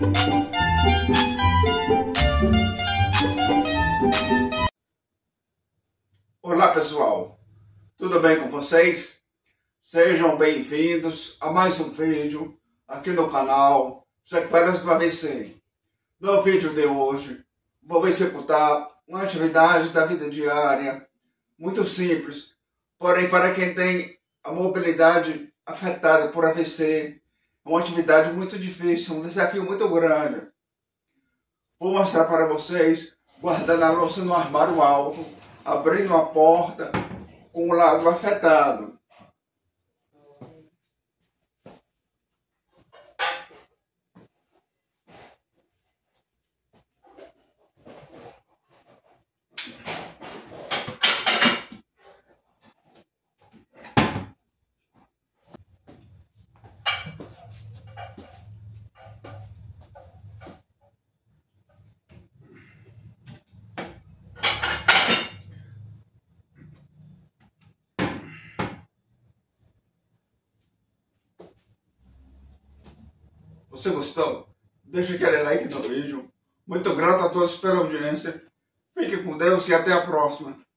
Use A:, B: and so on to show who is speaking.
A: Olá pessoal, tudo bem com vocês? Sejam bem-vindos a mais um vídeo aqui no canal Sequelas do AVC. No vídeo de hoje vou executar uma atividade da vida diária muito simples, porém para quem tem a mobilidade afetada por AVC, é uma atividade muito difícil, um desafio muito grande. Vou mostrar para vocês guardando a louça no armário alto, abrindo a porta com o lado afetado. Você gostou? Deixa aquele like no vídeo. Muito grato a todos pela audiência. Fique com Deus e até a próxima.